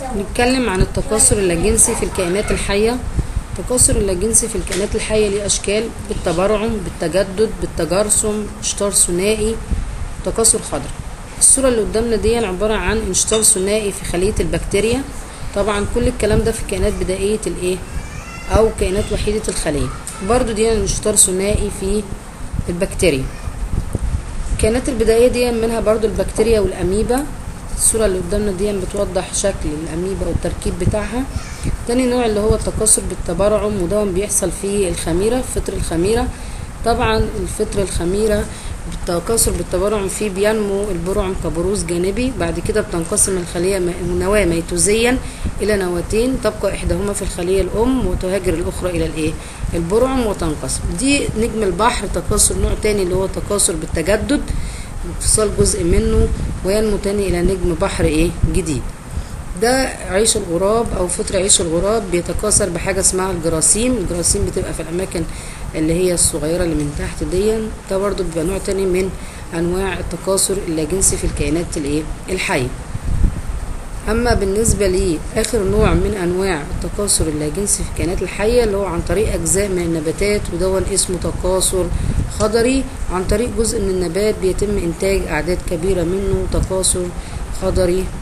نتكلم عن التكاثر اللاجنسي في الكائنات الحية. التكاثر اللاجنسي في الكائنات الحية ليه أشكال: بالتبرعم، بالتجدد، بالتجرثم، انشطار ثنائي، تكاثر خضري. الصورة اللي قدامنا دي عبارة عن انشطار ثنائي في خلية البكتيريا. طبعا كل الكلام ده في كائنات بدائية أو كائنات وحيدة الخلية. برضو دي انشطار ثنائي في البكتيريا. الكائنات البدائية دي منها برضو البكتيريا والأميبا. الصورة اللي قدامنا دي بتوضح شكل الأميبا والتركيب بتاعها. تاني نوع اللي هو التكاثر بالتبرعم، وده بيحصل في الخميرة، فطر الخميرة. طبعا الفطر الخميرة بالتكاثر بالتبرعم فيه بينمو البرعم كبروز جانبي. بعد كده بتنقسم الخلية نواة ميتوزيا إلى نواتين، تبقى إحداهما في الخلية الأم وتهاجر الأخرى إلى البرعم وتنقسم. دي نجم البحر تكاثر نوع تاني اللي هو تكاثر بالتجدد، انفصال جزء منه وينمو تاني إلى نجم بحر جديد. ده عيش الغراب أو فطر عيش الغراب، بيتكاثر بحاجة اسمها الجراثيم. الجراثيم بتبقى في الأماكن اللي هي الصغيرة اللي من تحت دي. ده برضو بيبقى نوع تاني من أنواع التكاثر اللاجنسي في الكائنات الحية. أما بالنسبة لآخر نوع من أنواع التكاثر اللاجنسي في الكائنات الحية اللي هو عن طريق أجزاء من النباتات، ودون اسمه تكاثر خضري. عن طريق جزء من النبات بيتم إنتاج أعداد كبيرة منه، تكاثر خضري